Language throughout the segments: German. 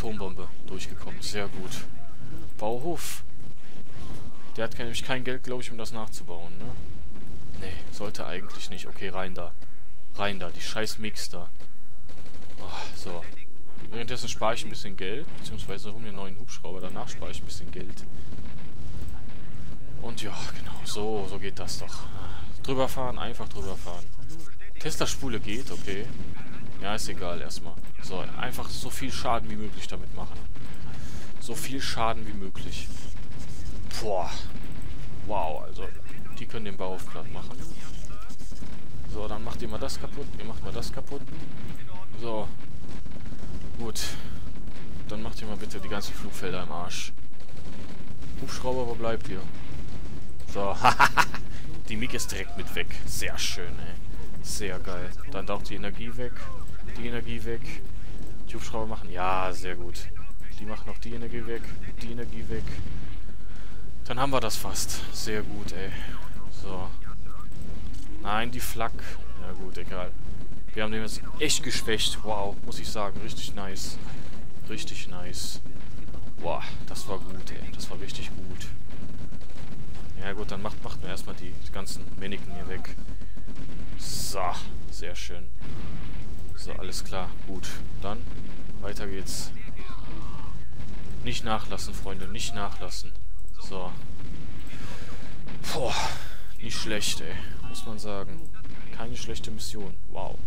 Atombombe durchgekommen. Sehr gut. Bauhof. Der hat nämlich kein Geld, glaube ich, um das nachzubauen, ne? Nee, sollte eigentlich nicht. Okay, rein da. Rein da, die scheiß Mix da. Oh, so. Währenddessen spare ich ein bisschen Geld, beziehungsweise hole mir einen neuen Hubschrauber. Danach spare ich ein bisschen Geld. Und ja, genau, so geht das doch. Drüber fahren, einfach drüber fahren. Tesla-Spule geht, okay. Ja, ist egal erstmal. So, einfach so viel Schaden wie möglich damit machen. So viel Schaden wie möglich. Boah. Wow, also, die können den Bauhof platt machen. So, dann macht ihr mal das kaputt, ihr macht mal das kaputt. So. Gut. Dann macht ihr mal bitte die ganzen Flugfelder im Arsch. Hubschrauber, wo bleibt ihr? So, die MiG ist direkt mit weg. Sehr schön, ey. Sehr geil. Dann taucht die Energie weg. Die Energie weg. Die Hubschrauber machen... Ja, sehr gut. Die machen noch die Energie weg. Die Energie weg. Dann haben wir das fast. Sehr gut, ey. So. Nein, die Flak. Ja gut, egal. Wir haben den jetzt echt geschwächt. Wow, muss ich sagen. Richtig nice. Richtig nice. Boah, das war gut, ey. Das war richtig gut. Ja gut, dann macht mir erstmal die ganzen Männchen hier weg. So, sehr schön. So, alles klar. Gut, dann weiter geht's. Nicht nachlassen, Freunde, nicht nachlassen. So. Boah, nicht schlecht, ey. Muss man sagen. Keine schlechte Mission. Wow.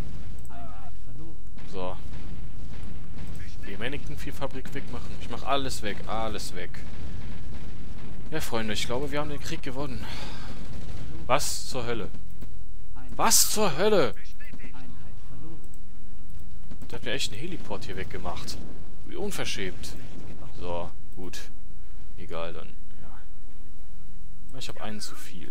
So. Die Mannequin-Fabrik wegmachen. Ich mach alles weg, alles weg. Ja, Freunde, ich glaube, wir haben den Krieg gewonnen. Was zur Hölle? Was zur Hölle? Der hat mir echt einen Heliport hier weggemacht. Wie unverschämt. So, gut. Egal dann. Ja. Ich habe einen zu viel.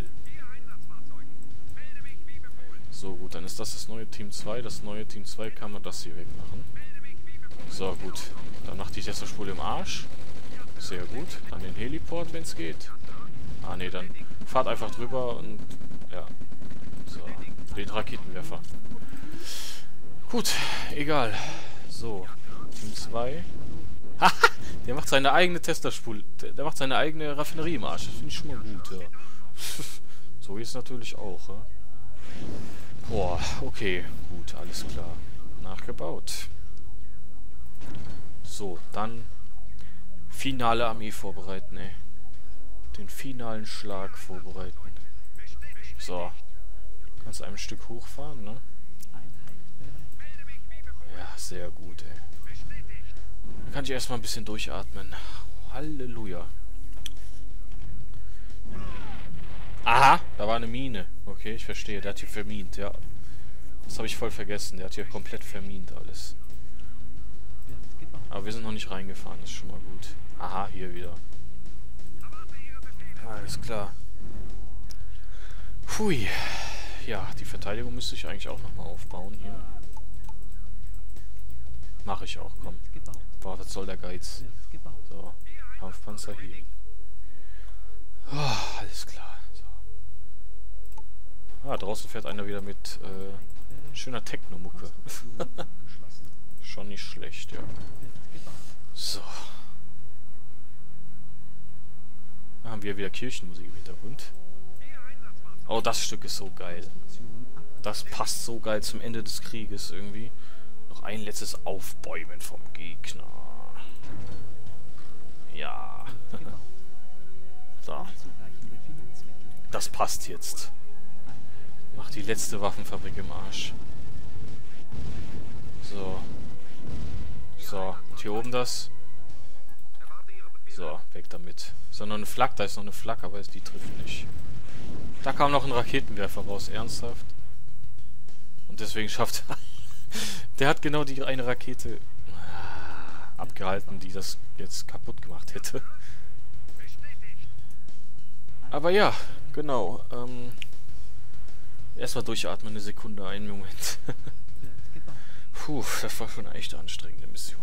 So, gut, dann ist das neue Team 2. Das neue Team 2 kann man das hier wegmachen. So, gut. Dann macht die Tesla-Spule im Arsch. Sehr gut. Dann den Heliport, wenn es geht. Ah, nee, dann fahrt einfach drüber und... Ja. So. Den Raketenwerfer. Gut, egal. So. Team 2. Haha! Der macht seine eigene Tesla-Spule. Der macht seine eigene Raffinerie im Arsch. Das finde ich schon mal gut, ja. So ist es natürlich auch, ja. Boah, okay. Gut, alles klar. Nachgebaut. So, dann... Finale Armee vorbereiten, ey. Den finalen Schlag vorbereiten. So. Kannst einem Stück hochfahren, ne? Ja, sehr gut, ey. Dann kann ich erstmal ein bisschen durchatmen. Halleluja. Aha, da war eine Mine. Okay, ich verstehe. Der hat hier vermint, ja. Das habe ich voll vergessen. Der hat hier komplett vermint alles. Aber wir sind noch nicht reingefahren, das ist schon mal gut. Aha, hier wieder. Alles klar. Hui. Ja, die Verteidigung müsste ich eigentlich auch nochmal aufbauen hier. Mache ich auch, komm. Boah, was soll der Geiz? So, Kampfpanzer hier. Oh, alles klar. So. Ah, draußen fährt einer wieder mit schöner Techno-Mucke. Schon nicht schlecht, ja. So. Da haben wir wieder Kirchenmusik im Hintergrund. Oh, das Stück ist so geil. Das passt so geil zum Ende des Krieges irgendwie. Noch ein letztes Aufbäumen vom Gegner. Ja. So. Das passt jetzt. Mach die letzte Waffenfabrik im Arsch. So. So. Und hier oben das. So, weg damit. Ist noch eine Flak, da ist noch eine Flak, aber die trifft nicht. Da kam noch ein Raketenwerfer raus, ernsthaft. Und deswegen schafft er... Der hat genau die eine Rakete abgehalten, die das jetzt kaputt gemacht hätte. Aber ja, genau. Erstmal durchatmen, eine Sekunde, einen Moment. Puh, das war schon eine echt anstrengende Mission.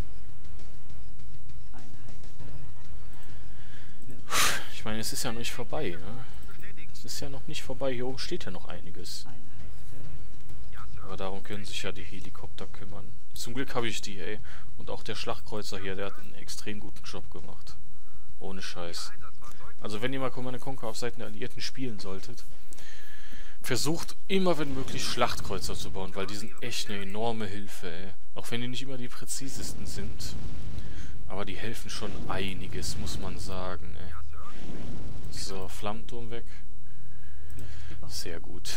Ich meine, es ist ja noch nicht vorbei, ne? Es ist ja noch nicht vorbei. Hier oben steht ja noch einiges. Aber darum können sich ja die Helikopter kümmern. Zum Glück habe ich die, ey. Und auch der Schlachtkreuzer hier, der hat einen extrem guten Job gemacht. Ohne Scheiß. Also wenn ihr mal Command & Conquer auf Seiten der Alliierten spielen solltet, versucht immer, wenn möglich, Schlachtkreuzer zu bauen, weil die sind echt eine enorme Hilfe, ey. Auch wenn die nicht immer die präzisesten sind. Aber die helfen schon einiges, muss man sagen, ey. So, Flammenturm weg. Sehr gut.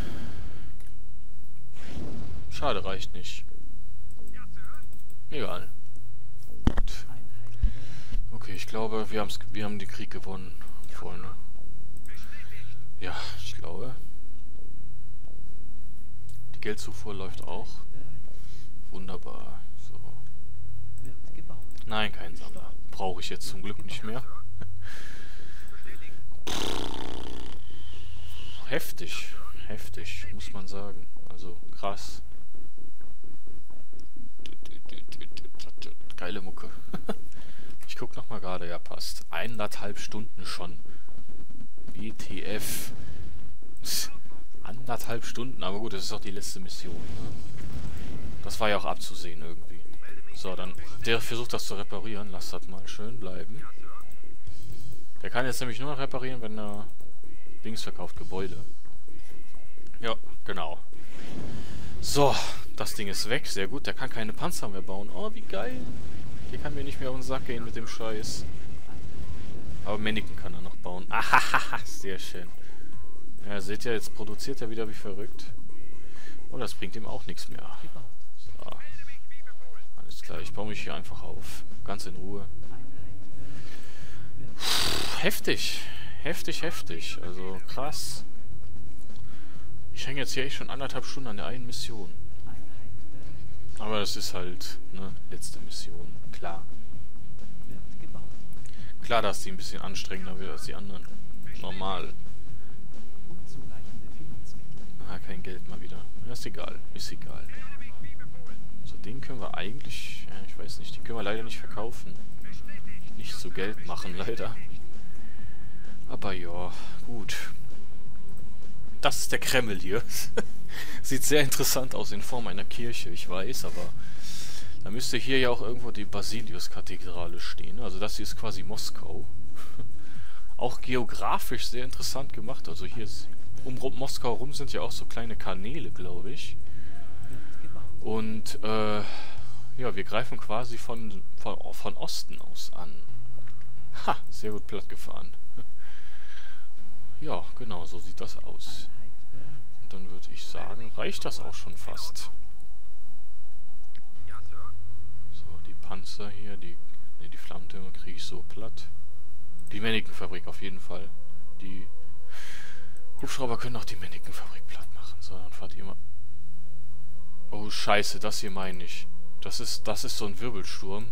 Schade, reicht nicht. Egal. Gut. Okay, ich glaube, wir haben den Krieg gewonnen, Freunde. Ja, ich glaube. Die Geldzufuhr läuft auch. Wunderbar. So. Nein, kein Sammler. Brauche ich jetzt zum Glück nicht mehr. Heftig. Heftig, muss man sagen. Also, krass. Geile Mucke. Ich guck nochmal gerade, ja passt. 1,5 Stunden schon. WTF. 1,5 Stunden, aber gut, das ist auch die letzte Mission. Ne? Das war ja auch abzusehen irgendwie. So, dann, der versucht das zu reparieren. Lasst das mal schön bleiben. Der kann jetzt nämlich nur noch reparieren, wenn er Dings verkauft, Gebäude. Ja, genau. So, das Ding ist weg. Sehr gut, der kann keine Panzer mehr bauen. Oh, wie geil. Der kann mir nicht mehr auf den Sack gehen mit dem Scheiß. Aber Mannequin kann er noch bauen. Ahaha, sehr schön. Ja, seht ihr, jetzt produziert er wieder wie verrückt. Oh, das bringt ihm auch nichts mehr. So. Alles klar, ich baue mich hier einfach auf. Ganz in Ruhe. Puh, heftig. Heftig, heftig. Also, krass. Ich hänge jetzt hier echt schon 1,5 Stunden an der einen Mission. Aber das ist halt, ne, letzte Mission. Klar. Klar, dass die ein bisschen anstrengender wird als die anderen. Normal. Ah, kein Geld mal wieder. Ja, ist egal. Ist egal. So, den können wir eigentlich... Ja, ich weiß nicht. Den können wir leider nicht verkaufen. Nicht so Geld machen, leider. Aber ja, gut. Das ist der Kreml hier. Sieht sehr interessant aus in Form einer Kirche, ich weiß, aber... Da müsste hier ja auch irgendwo die Basilius-Kathedrale stehen. Also das hier ist quasi Moskau. Auch geografisch sehr interessant gemacht. Also hier ist... Um Moskau rum sind ja auch so kleine Kanäle, glaube ich. Und, ja, wir greifen quasi von Osten aus an. Ha, sehr gut platt gefahren. Ja, genau, so sieht das aus. Und dann würde ich sagen, reicht das auch schon fast. So, die Panzer hier, die Flammentürme kriege ich so platt. Die Mannequin-Fabrik auf jeden Fall. Die Hubschrauber können auch die Mannequin-Fabrik platt machen. So, dann fahrt ihr mal... Oh, scheiße, das hier meine ich. Das ist so ein Wirbelsturm.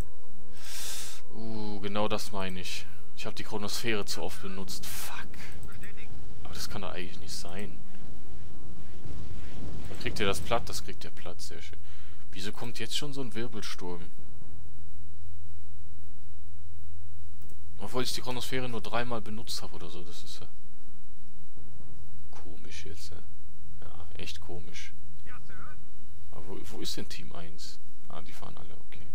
Genau das meine ich. Ich habe die Chronosphäre zu oft benutzt. Fuck. Aber das kann doch eigentlich nicht sein. Dann kriegt ihr das platt? Das kriegt ihr platt. Sehr schön. Wieso kommt jetzt schon so ein Wirbelsturm? Obwohl ich die Chronosphäre nur 3-mal benutzt habe oder so. Das ist ja... komisch jetzt. Ja, echt komisch. Aber wo ist denn Team 1? Ah, die fahren alle, okay.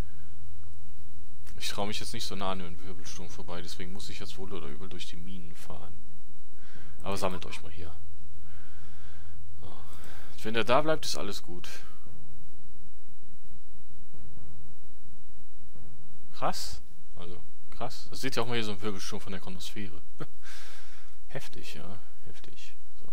Ich traue mich jetzt nicht so nah an den Wirbelsturm vorbei, deswegen muss ich jetzt wohl oder übel durch die Minen fahren. Aber sammelt euch mal hier. So. Wenn der da bleibt, ist alles gut. Krass. Also, krass. Das seht ihr auch mal hier so ein Wirbelsturm von der Chronosphäre. Heftig, ja. Heftig. So.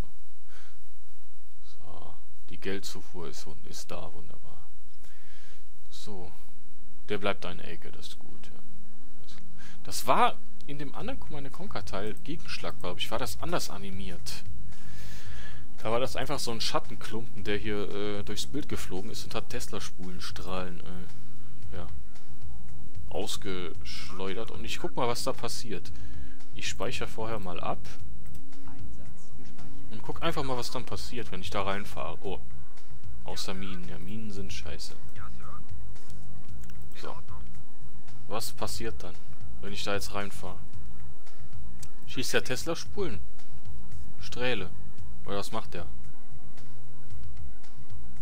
So. Die Geldzufuhr ist da, wunderbar. So. Der bleibt da in der Ecke, das ist gut, ja. Das war in dem anderen Command & Conquer Teil, Gegenschlag, glaube ich, war das anders animiert. Da war das einfach so ein Schattenklumpen, der hier durchs Bild geflogen ist und hat Tesla-Spulenstrahlen ja, ausgeschleudert. Und ich guck mal, was da passiert. Ich speichere vorher mal ab. Und guck einfach mal, was dann passiert, wenn ich da reinfahre. Oh, außer Minen. Ja, Minen sind scheiße. So. Was passiert dann, wenn ich da jetzt reinfahre? Schießt der Tesla Spulen? Strähle. Oder was macht der?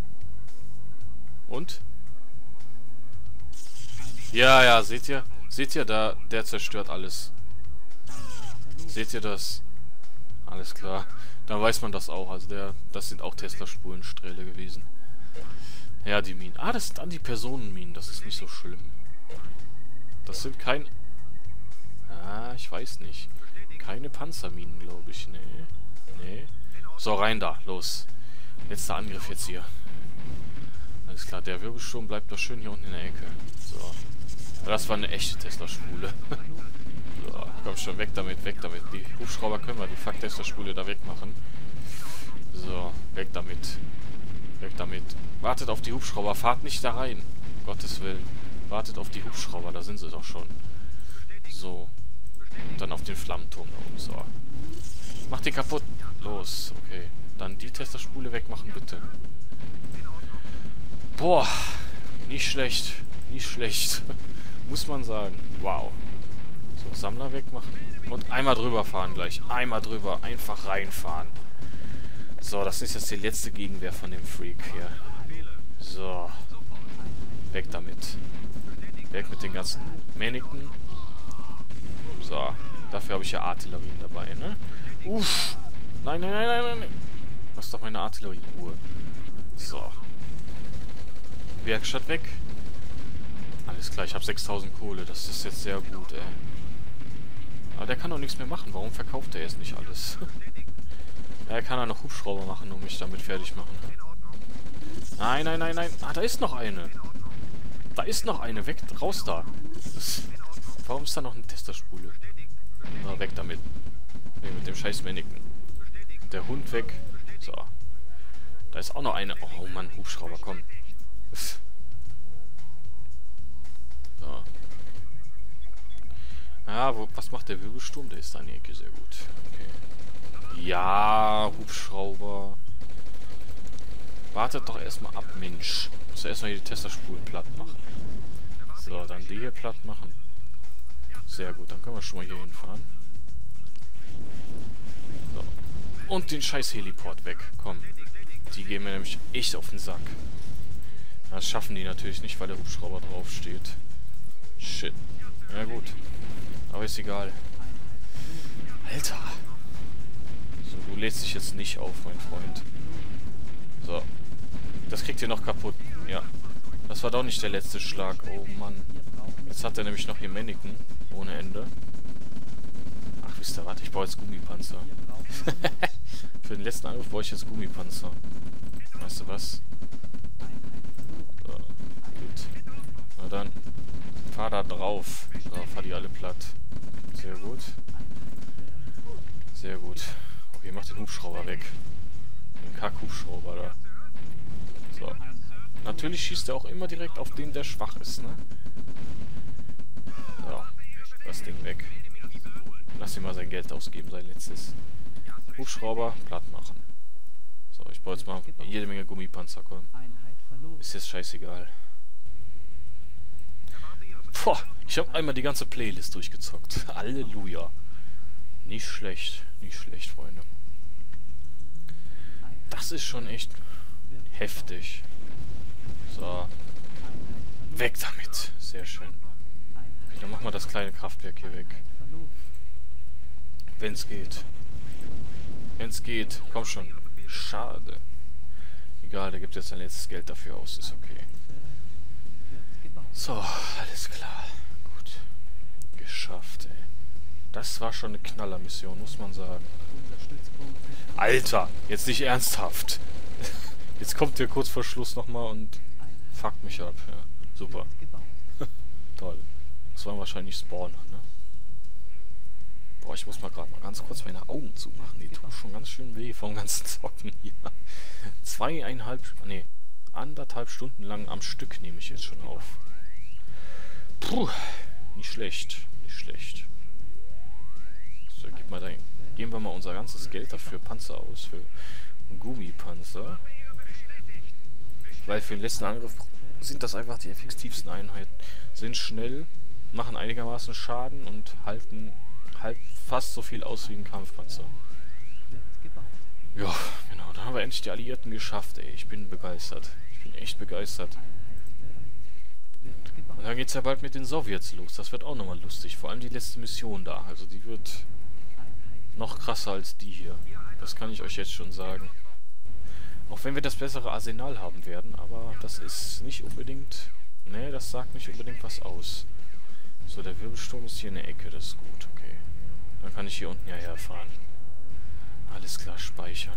Ja, ja, seht ihr? Seht ihr da? Der zerstört alles. Seht ihr das? Alles klar. Dann weiß man das auch. Also das sind auch Tesla-Spulensträhle gewesen. Ja, die Minen. Ah, das sind Anti-Personen-Minen. Das ist nicht so schlimm. Das sind kein... Ah, ich weiß nicht. Keine Panzerminen, glaube ich. Nee. Nee. So, rein da. Los. Letzter Angriff jetzt hier. Alles klar. Der Wirbelsturm bleibt doch schön hier unten in der Ecke. So. Das war eine echte Tesla-Spule. So, komm schon, weg damit, weg damit. Die Hubschrauber können wir die Fuck-Tesla-Spule da wegmachen. So, weg damit. Weg damit. Wartet auf die Hubschrauber, fahrt nicht da rein. Um Gottes Willen. Wartet auf die Hubschrauber, da sind sie doch schon. So. Und dann auf den Flammenturm da oben. So. Macht die kaputt. Los, okay. Dann die Tesla-Spule wegmachen, bitte. Boah. Nicht schlecht. Nicht schlecht. Muss man sagen. Wow. So, Sammler wegmachen. Und einmal drüber fahren gleich. Einmal drüber. Einfach reinfahren. So, das ist jetzt die letzte Gegenwehr von dem Freak hier. So. Weg damit. Weg mit den ganzen Männchen. So. Dafür habe ich ja Artillerien dabei, ne? Uff. Nein, nein, nein, nein, nein. Lass doch meine Artillerie in Ruhe. So. Werkstatt weg. Alles klar, ich habe 6000 Kohle. Das ist jetzt sehr gut, ey. Aber der kann doch nichts mehr machen. Warum verkauft er jetzt nicht alles? Ja, er kann ja noch Hubschrauber machen und mich damit fertig machen. Nein, nein, nein, nein. Ah, da ist noch eine. Da ist noch eine. Weg, raus da. Warum ist da noch eine Testerspule? Na, weg damit. Ne, mit dem scheiß Männchen. Der Hund weg. So. Da ist auch noch eine. Oh Mann, Hubschrauber, komm. So. Ja, was macht der Wirbelsturm? Der ist da in die Ecke, sehr gut. Okay. Ja, Hubschrauber. Wartet doch erstmal ab, Mensch. Muss ja erstmal hier die Testerspulen platt machen. So, dann die hier platt machen. Sehr gut, dann können wir schon mal hier hinfahren. So. Und den scheiß Heliport weg. Komm. Die gehen mir nämlich echt auf den Sack. Das schaffen die natürlich nicht, weil der Hubschrauber draufsteht. Shit. Ja gut. Aber ist egal. Alter. So, du lädst dich jetzt nicht auf, mein Freund. So. Das kriegt ihr noch kaputt. Ja. Das war doch nicht der letzte Schlag. Oh Mann. Jetzt hat er nämlich noch hier Männchen. Ohne Ende. Ach, wisst ihr was? Ich baue jetzt Gummipanzer. Für den letzten Angriff baue ich jetzt Gummipanzer. Weißt du was? So. Gut. Na dann. Fahr da drauf. So, fahr die alle platt. Sehr gut. Sehr gut. Okay, mach den Hubschrauber weg. Den Kack-Hubschrauber da. So. Natürlich schießt er auch immer direkt auf den, der schwach ist, ne? So. Das Ding weg. Lass ihn mal sein Geld ausgeben, sein letztes. Hubschrauber platt machen. So, ich baue jetzt mal jede Menge Gummipanzer, komm. Ist jetzt scheißegal. Boah, ich habe einmal die ganze Playlist durchgezockt. Halleluja. Nicht schlecht, Freunde. Das ist schon echt heftig. So. Weg damit. Sehr schön. Okay, dann machen wir das kleine Kraftwerk hier weg. Wenn's geht. Wenn's geht. Komm schon. Schade. Egal, der gibt jetzt sein letztes Geld dafür aus. Ist okay. So, alles klar. Gut. Geschafft, ey. Das war schon eine Knallermission, muss man sagen. Alter, jetzt nicht ernsthaft. Jetzt kommt der kurz vor Schluss nochmal und fuckt mich ab. Ja, super. Toll. Das waren wahrscheinlich Spawner, ne? Boah, ich muss mal gerade mal ganz kurz meine Augen zumachen. Die tun schon ganz schön weh vom ganzen Zocken hier. 1,5 Stunden lang am Stück nehme ich jetzt schon auf. Puh, nicht schlecht, nicht schlecht. So, geben wir mal unser ganzes Geld dafür Panzer aus, für Gummipanzer. Weil für den letzten Angriff sind das einfach die effektivsten Einheiten. Sind schnell, machen einigermaßen Schaden und halten halt fast so viel aus wie ein Kampfpanzer. Ja, genau. Dann haben wir endlich die Alliierten geschafft, ey. Ich bin begeistert. Ich bin echt begeistert. Und dann geht's ja bald mit den Sowjets los. Das wird auch nochmal lustig. Vor allem die letzte Mission da. Also die wird noch krasser als die hier. Das kann ich euch jetzt schon sagen. Auch wenn wir das bessere Arsenal haben werden, aber das ist nicht unbedingt... Ne, das sagt nicht unbedingt was aus. So, der Wirbelsturm ist hier in der Ecke, das ist gut, okay. Dann kann ich hier unten ja herfahren. Alles klar, speichern.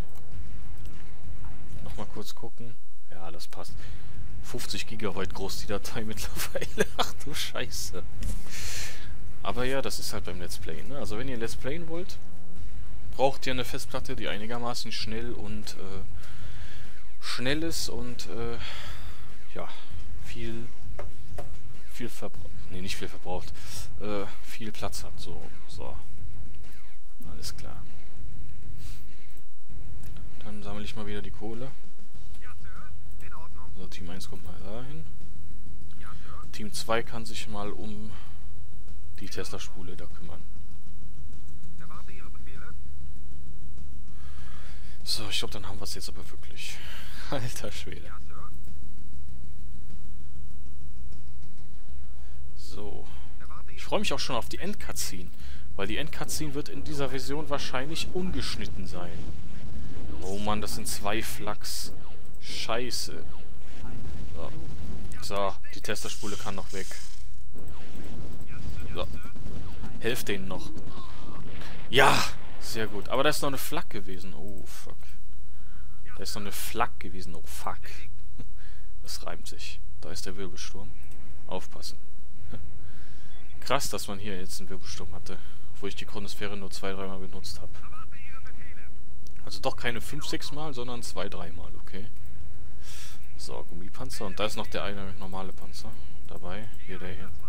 Nochmal kurz gucken. Ja, das passt. 50 Gigabyte groß die Datei mittlerweile. Ach du Scheiße. Aber ja, das ist halt beim Let's Play, ne? Also wenn ihr Let's Playen wollt, braucht ihr eine Festplatte, die einigermaßen schnell und ist und ja, viel verbraucht. Ne, nicht viel verbraucht. Viel Platz hat. So. Alles klar. Dann sammle ich mal wieder die Kohle. So, Team 1 kommt mal dahin. Team 2 kann sich mal um die Tesla-Spule da kümmern. So, ich glaube, dann haben wir es jetzt aber wirklich. Alter Schwede. So. Ich freue mich auch schon auf die Endcutscene. Weil die Endcutscene wird in dieser Version wahrscheinlich ungeschnitten sein. Oh Mann, das sind 2 Flachs. Scheiße. So, die Testerspule kann noch weg. So. Helft denen noch. Ja! Sehr gut. Aber da ist noch eine Flak gewesen. Oh, fuck. Da ist noch eine Flak gewesen. Oh, fuck. Das reimt sich. Da ist der Wirbelsturm. Aufpassen. Krass, dass man hier jetzt einen Wirbelsturm hatte. Obwohl ich die Chronosphäre nur 2-3 Mal benutzt habe. Also doch keine 5-6 Mal, sondern 2-3 Mal, okay. So, Gummipanzer. Und da ist noch der eine normale Panzer dabei. Hier, der hier.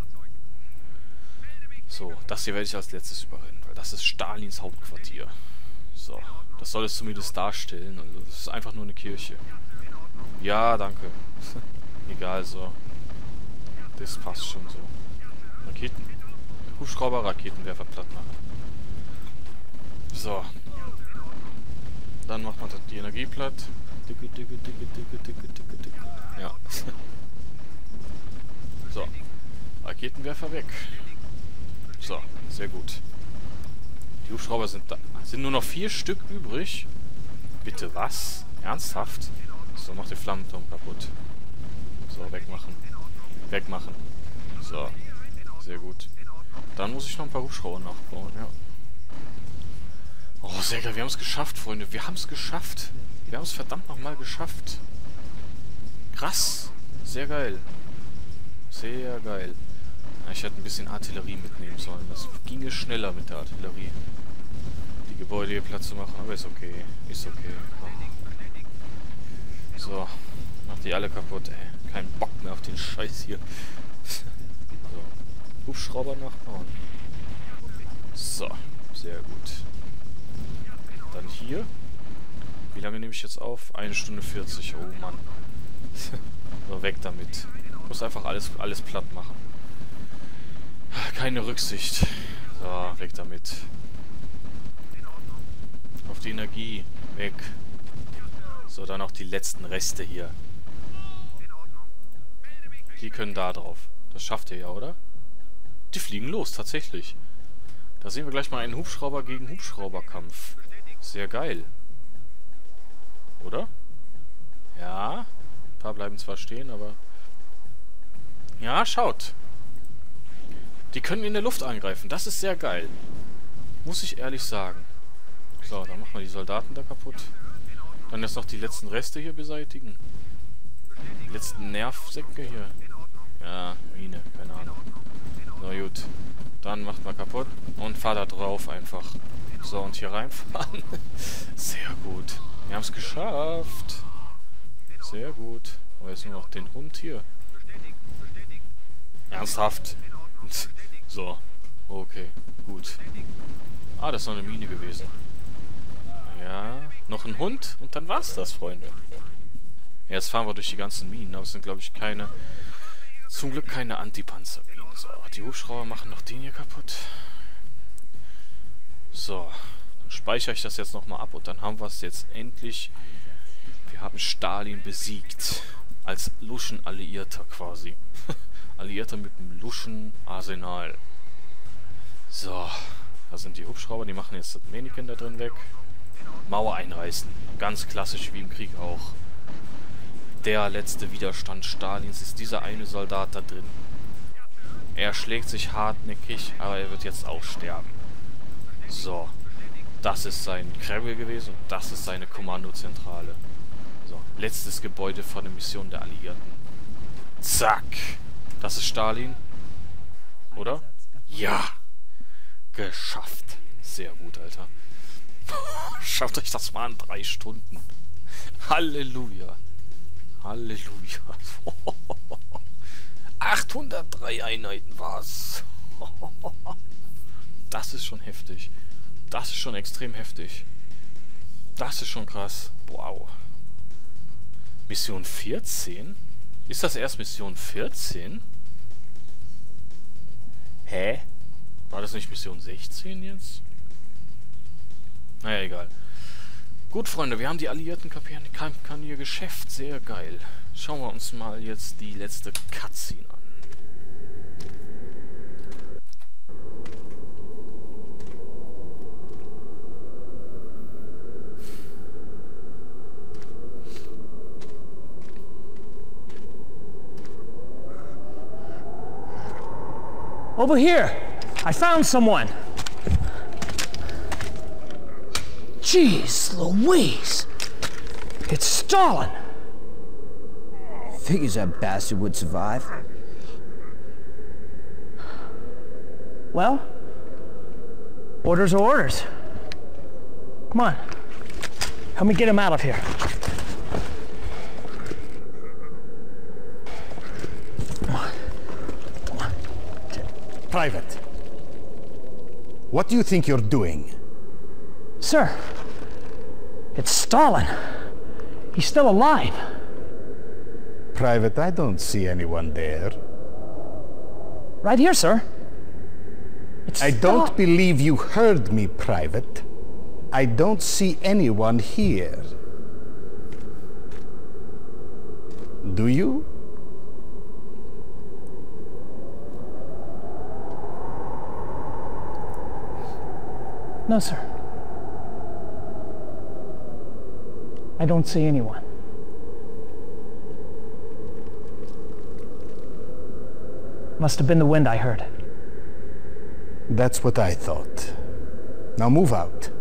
So, das hier werde ich als letztes überrennen, weil das ist Stalins Hauptquartier. So, das soll es zumindest darstellen. Also, das ist einfach nur eine Kirche. Ja, danke. Egal, so. Das passt schon so. Raketen. Hubschrauber, Raketenwerfer platt machen. So. Dann macht man die Energie platt. Ja. So. Raketenwerfer weg. So, sehr gut. Die Hubschrauber sind da. Sind nur noch 4 Stück übrig. Bitte was? Ernsthaft? So, mach den Flammenturm kaputt. So, wegmachen. Wegmachen. So. Sehr gut. Dann muss ich noch ein paar Hubschrauber nachbauen, ja. Oh, sehr geil. Wir haben es geschafft, Freunde. Wir haben es geschafft. Wir haben es verdammt nochmal geschafft. Krass. Sehr geil. Sehr geil. Ja, ich hätte ein bisschen Artillerie mitnehmen sollen. Das ginge schneller mit der Artillerie. Die Gebäude hier platt zu machen. Aber ist okay. Ist okay. Komm. So. Mach die alle kaputt, ey. Kein Bock mehr auf den Scheiß hier. So. Hubschrauber nachbauen. So. Sehr gut. Dann hier. Wie lange nehme ich jetzt auf? 1 Stunde 40. Oh Mann. So, weg damit. Ich muss einfach alles platt machen. Keine Rücksicht. So, weg damit. Auf die Energie. Weg. So, dann auch die letzten Reste hier. Die können da drauf. Das schafft ihr ja, oder? Die fliegen los, tatsächlich. Da sehen wir gleich mal einen Hubschrauber gegen Hubschrauberkampf. Sehr geil. Oder? Ja. Ein paar bleiben zwar stehen, aber... Ja, schaut. Die können in der Luft angreifen. Das ist sehr geil. Muss ich ehrlich sagen. So, dann machen wir die Soldaten da kaputt. Dann jetzt noch die letzten Reste hier beseitigen. Die letzten Nervsäcke hier. Ja, Mine, keine Ahnung. Na gut. Dann macht mal kaputt und fahr da drauf einfach. So, und hier reinfahren. Sehr gut. Wir haben es geschafft. Sehr gut. Aber jetzt nur noch den Hund hier. Ernsthaft. So. Okay, gut. Ah, das ist noch eine Mine gewesen. Ja, noch ein Hund und dann war's das, Freunde. Ja, jetzt fahren wir durch die ganzen Minen, aber es sind, glaube ich, keine... Zum Glück keine Antipanzerminen. So, die Hubschrauber machen noch den hier kaputt. So, dann speichere ich das jetzt nochmal ab und dann haben wir es jetzt endlich. Wir haben Stalin besiegt. Als Luschen-Alliierter quasi. Alliierter mit dem Luschen-Arsenal. So, da sind die Hubschrauber, die machen jetzt das Mannequin da drin weg. Mauer einreißen. Ganz klassisch wie im Krieg auch. Der letzte Widerstand Stalins ist dieser eine Soldat da drin. Er schlägt sich hartnäckig, aber er wird jetzt auch sterben. So, das ist sein Kreml gewesen und das ist seine Kommandozentrale. So, letztes Gebäude von der Mission der Alliierten. Zack! Das ist Stalin. Oder? Ja! Geschafft. Sehr gut, Alter. Schafft euch das mal in 3 Stunden. Halleluja. Halleluja. 803 Einheiten war's. Das ist schon heftig. Das ist schon extrem heftig. Das ist schon krass. Wow. Mission 14? Ist das erst Mission 14? Hä? War das nicht Mission 16 jetzt? Naja, egal. Gut, Freunde, wir haben die Alliierten kapiert. Kann ihr Geschäft. Sehr geil. Schauen wir uns mal jetzt die letzte Cutscene an. Over here! I found someone! Jeez Louise! It's Stalin! Figures that bastard would survive. Well, orders are orders. Come on. Help me get him out of here. Private, what do you think you're doing? Sir, it's Stalin. He's still alive. Private, I don't see anyone there. Right here, sir. It's I don't believe you heard me, Private. I don't see anyone here. Do you? No, sir. I don't see anyone. Must have been the wind I heard. That's what I thought. Now move out.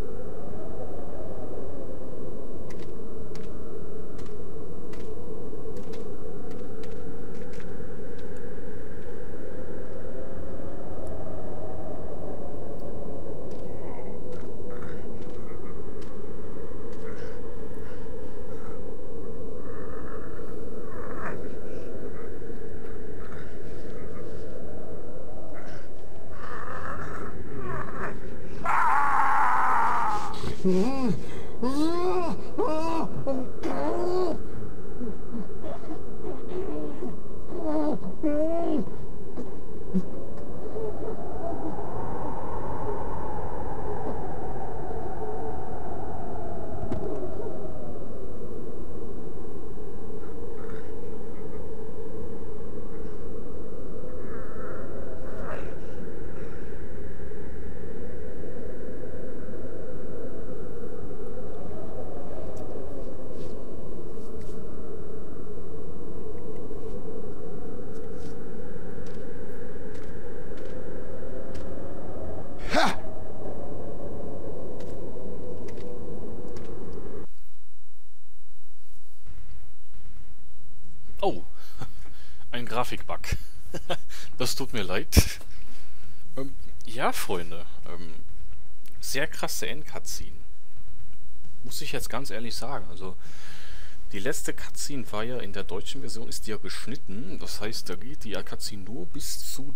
Oh, ein Grafikbug. Das tut mir leid. Ja, Freunde. Sehr krasse Endcutscene. Muss ich jetzt ganz ehrlich sagen. Also, die letzte Cutscene war ja in der deutschen Version, ist die ja geschnitten. Das heißt, da geht die Cutscene nur bis zu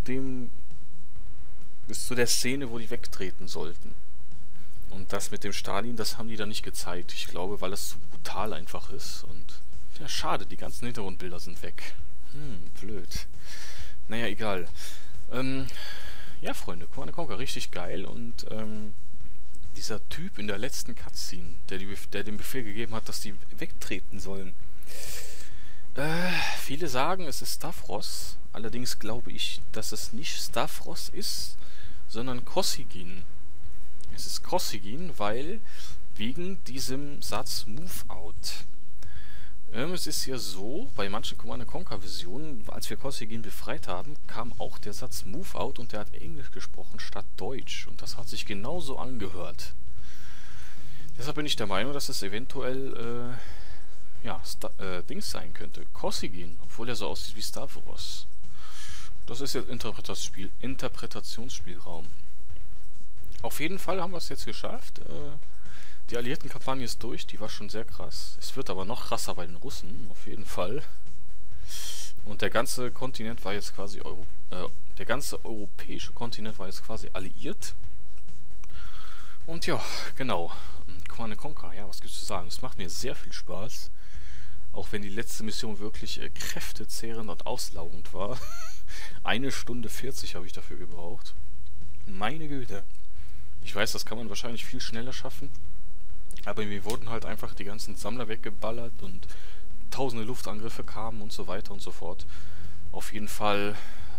der Szene, wo die wegtreten sollten. Und das mit dem Stalin, das haben die da nicht gezeigt. Ich glaube, weil das zu brutal einfach ist. Und ja, schade, die ganzen Hintergrundbilder sind weg. Blöd. Naja, egal. Ja, Freunde, Command & Conquer, richtig geil. Und dieser Typ in der letzten Cutscene, der den Befehl gegeben hat, dass die wegtreten sollen. Viele sagen, es ist Stavros. Allerdings glaube ich, dass es nicht Stavros ist, sondern Kosygin. Es ist Kosygin, weil wegen diesem Satz Move Out. Es ist ja so, bei manchen Command & Conquer Versionen, als wir Kosygin befreit haben, kam auch der Satz Move Out und der hat Englisch gesprochen statt Deutsch. Und das hat sich genauso angehört. Deshalb bin ich der Meinung, dass es eventuell Dings sein könnte. Kosygin, obwohl er so aussieht wie Stavros. Das ist jetzt Interpretationsspielraum. Auf jeden Fall haben wir es jetzt geschafft. Die Alliierten-Kampagne ist durch, die war schon sehr krass. Es wird aber noch krasser bei den Russen, auf jeden Fall. Und der ganze Kontinent war jetzt quasi der ganze europäische Kontinent war jetzt quasi alliiert. Und ja, genau. Command & Conquer, ja, was gibt's zu sagen? Es macht mir sehr viel Spaß. Auch wenn die letzte Mission wirklich kräftezehrend und auslaugend war. 1 Stunde 40 habe ich dafür gebraucht. Meine Güte. Ich weiß, das kann man wahrscheinlich viel schneller schaffen. Aber mir wurden halt einfach die ganzen Sammler weggeballert und tausende Luftangriffe kamen und so weiter und so fort. Auf jeden Fall,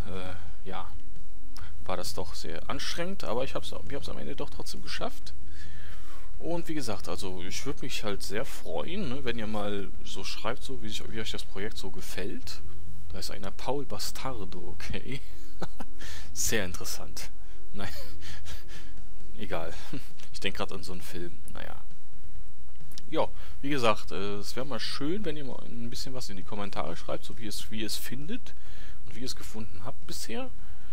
war das doch sehr anstrengend, aber wir haben es am Ende doch trotzdem geschafft. Und wie gesagt, also ich würde mich halt sehr freuen, ne, wenn ihr mal so schreibt, so wie euch das Projekt so gefällt. Da ist einer Paul Bastardo, okay. Sehr interessant. Nein, egal. Ich denke gerade an so einen Film, naja. Ja, wie gesagt, es wäre mal schön, wenn ihr mal ein bisschen was in die Kommentare schreibt, so wie ihr es findet und wie ihr es gefunden habt bisher.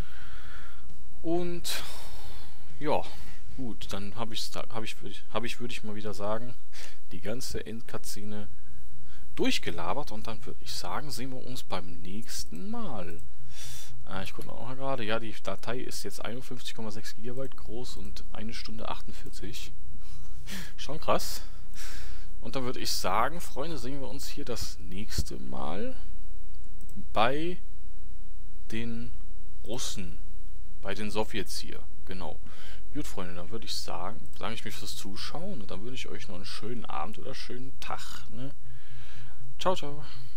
Und ja, gut, dann würde ich mal wieder sagen, die ganze Endcutscene durchgelabert und dann würde ich sagen, sehen wir uns beim nächsten Mal. Ich gucke mal gerade, ja, die Datei ist jetzt 51,6 GB groß und 1 Stunde 48. Schon krass. Und dann würde ich sagen, Freunde, sehen wir uns hier das nächste Mal bei den Russen, bei den Sowjets hier, genau. Gut, Freunde, dann würde ich sagen, bedanke ich mich fürs Zuschauen und dann würde ich euch noch einen schönen Abend oder schönen Tag, ne? Ciao, ciao.